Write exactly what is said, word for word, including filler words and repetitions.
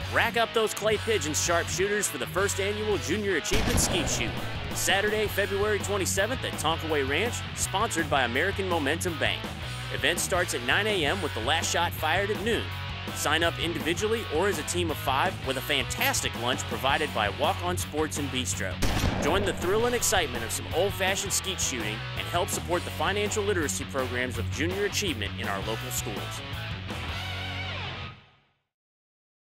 Rack up those clay pigeons, sharpshooters, for the first annual Junior Achievement Skeet Shoot. Saturday, February twenty-seventh at Tonkaway Ranch, sponsored by American Momentum Bank. Event starts at nine A M with the last shot fired at noon. Sign up individually or as a team of five with a fantastic lunch provided by Walk-On Sports and Bistro. Join the thrill and excitement of some old-fashioned skeet shooting and help support the financial literacy programs of Junior Achievement in our local schools.